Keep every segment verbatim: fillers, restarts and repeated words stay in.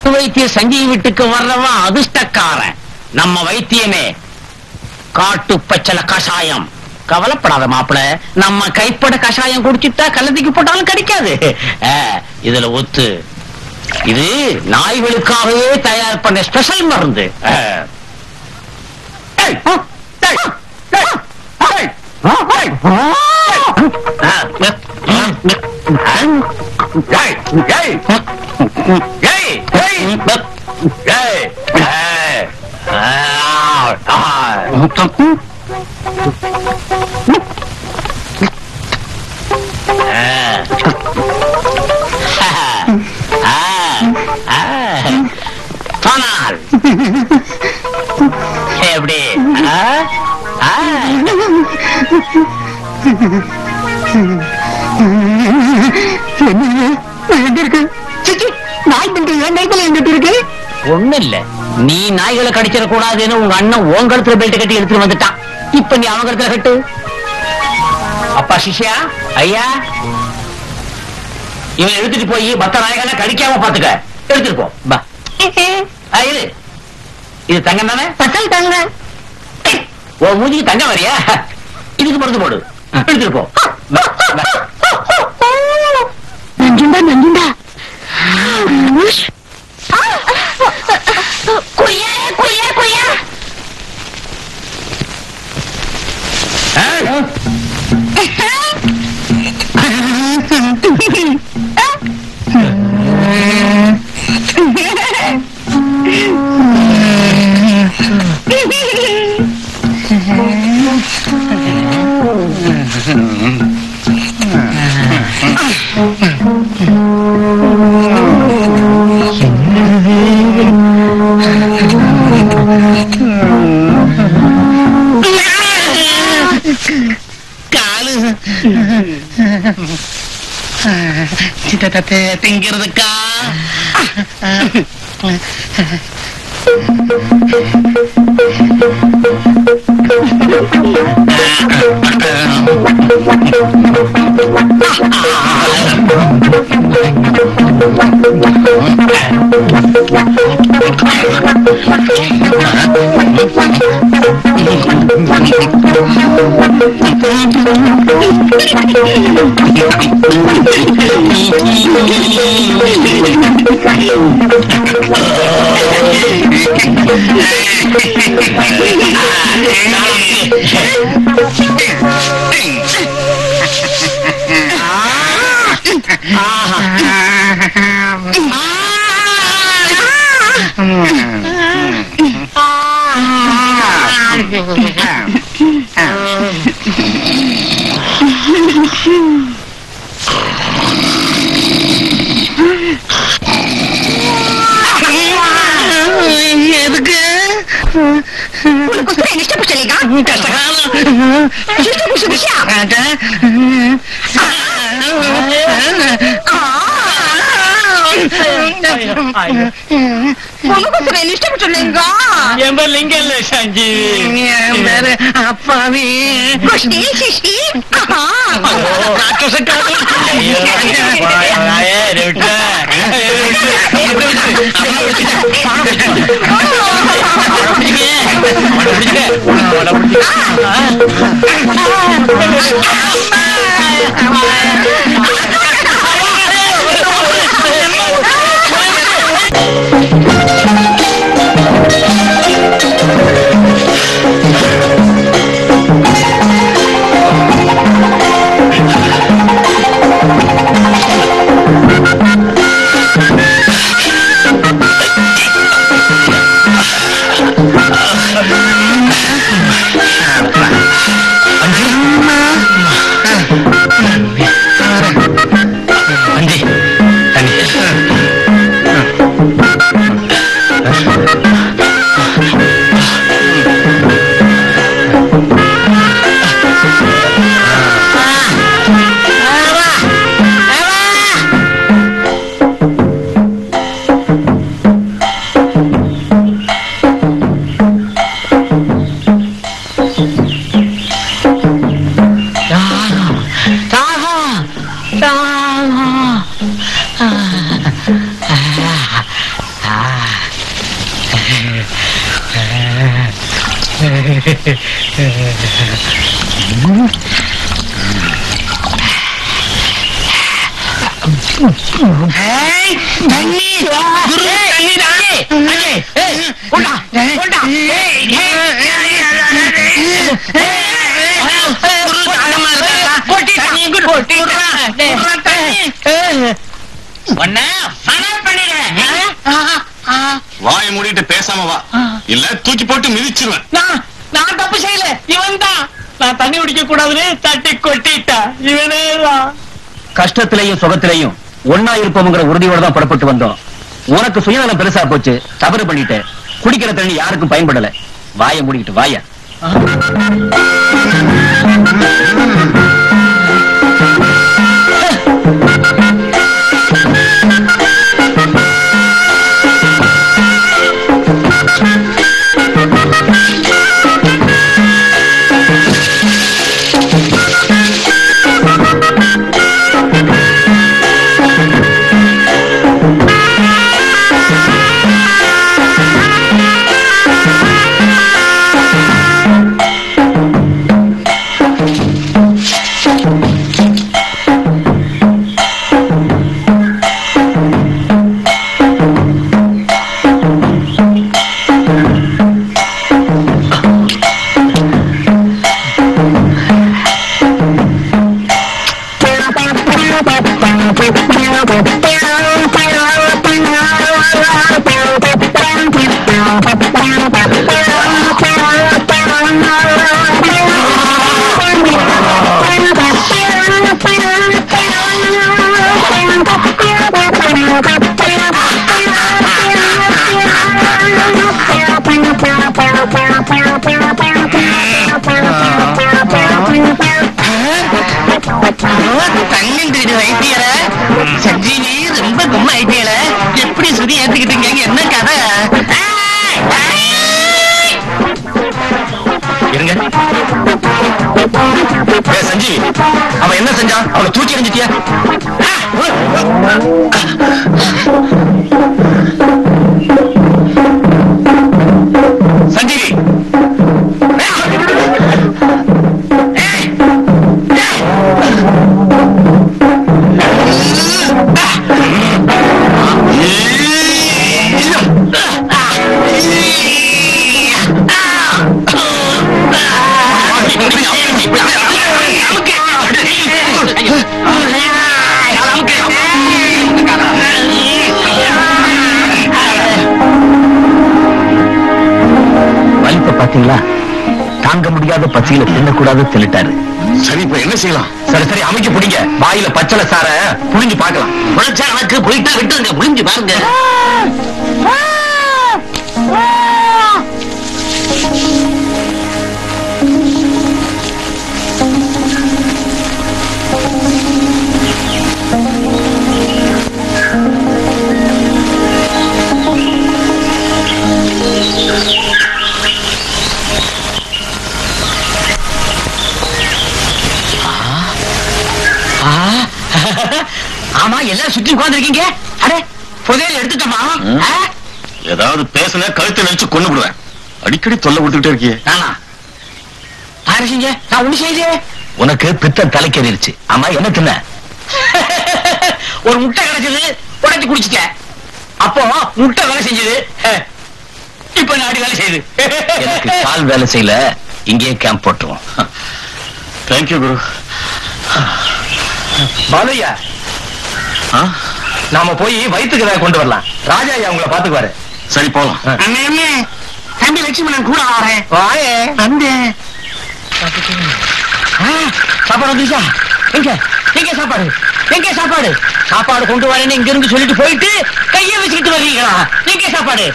வைத்திய சஞ்சய் வீட்டுக்கு வர்றவன் அதிர்ஷ்டக்காரன். நம்ம வைத்தியமே காட்டு பச்சள கஷாயம். கவலைப்படாத மாப்பிள, நம்ம கைப்பட கஷாயம் குடிச்சிட்டா கல்லதிக்கு போட்டாலும் கிடைக்காது. இதுல ஒத்து இது நாய்களுக்காகவே தயார் பண்ண ஸ்பெஷல் மருந்து. எப்படி ஒண்ணு இல்ல, நீ நாய்களை கடிச்சிட கூடாதுன்னு உங்க அண்ணன் உன் கழுத்துல பெல்ட் கட்டி எடுத்துட்டு வந்துட்டான். இப்ப நீ அவன் கழுத்துல கட்டு. அப்பா சிஷ்யா, ஐயா இவன் எடுத்துட்டு போய் மத்த நாய்களை கடிக்காம பாத்துக்க. எடுத்துட்டு போ. பா இது இது தங்கம் தானே? பசல் தங்க. உன் மூஞ்சிக்கு தங்கம் வரியா? இதுக்கு மருந்து போடு. எடுத்துட்டு போ. நஞ்சுண்டா நஞ்சுண்டா. குய்யா குய்யா குய்யா. திங்கிறதுக்கா எதுக்கு निश्चय चलेगा निश्चय चलेगा लिंग संजीव अप्पावी வாய மூடிட்டு பேசாம வா, இல்ல தூக்கி போட்டு மிதிச்சிருவேன். நான் தப்பு செய்யல, இவன் தான். நான் தண்ணி குடிக்க கூடாதுன்னு தட்டி கொட்டிட்டா இவனேதான். கஷ்டத்திலையும் சுகத்திலையும் ஒன்னா இருப்போம்ங்கிற உறுதியோட தான் புறப்பட்டு வந்தோம். உனக்கு சுயநலம் பெருசா போச்சு, தவறு பண்ணிட்டு. குடிக்கிற தண்ணி யாருக்கும் பயன்படல. வாய மூடிக்கிட்டு வாயா. சஞ்சீவி ரொம்ப கும்ம ஐடியல எப்படி சுதி ஏத்துக்கிட்டீங்க? என்ன கதை? இருங்க சஞ்சீவி, அவன் என்ன செஞ்சான்? அவனை தூக்கி எறிஞ்சிட்டியா? சஞ்சீவி பாத்தீங்களா? தாங்க முடியாத பசியில தின்னக்கூடாது தின்னுட்டாரு. சரி, இப்ப என்ன செய்யலாம்? சரி சரி அமைக்க புடிங்க. வாயில பச்சளை சார புளிஞ்சு பார்க்கலாம். புளிச்சா எனக்கு போயிட்டா விட்டுருங்க, புளிஞ்சு பாருங்க. ஆமா, எல்லாம் சுத்தி உட்கார்ந்துருக்கீங்க. அடே, புதையல் எடுத்துட்டோமா? ஏதாவது பேசுன கழுத்தை நினைச்சு கொண்டு விடுவேன். அடிக்கடி தொல்லை விட்டுக்கிட்டே இருக்கியே. நானா ஆரம்பிச்சீங்க? நான் ஒண்ணு செய்தே. உனக்கு பித்தம் தலைக்கேறிடுச்சு. ஆமா, என்ன தின்ன? ஒரு முட்டை கிடைச்சது, உடைச்சு குடிச்சிட்ட. அப்போ முட்டை வேலை செஞ்சது, இப்ப நாடி வேலை செய்யுது. எனக்கு கால் வேலை செய்யல, இங்கேயே கேம்ப் போட்டுருவோம். தேங்க்யூ குரு. பாலையா, நாம போய் வயிற்றுக்கு ஏதாவது கொண்டு வரலாம். ராஜா உங்களை பாத்துக்குவாரு. சரி, போலாம். தம்பி லட்சுமணன் கூட வரேன். வாயே வந்து சாப்பாடு வந்துச்சா? எங்க எங்க சாப்பாடு? எங்க சாப்பாடு? சாப்பாடு கொண்டு வரேன்னு இங்க இருந்து சொல்லிட்டு போயிட்டு கையை வச்சுக்கிட்டு வரீங்களா? எங்க சாப்பாடு?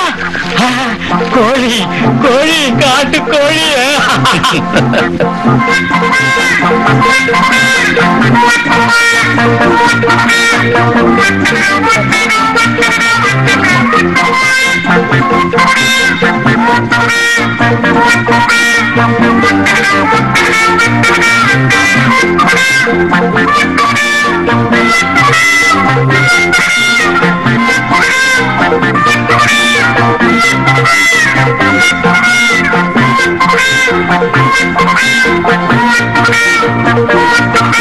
கோழி கோழி காட்டு கோழி. Thank you. Thank you.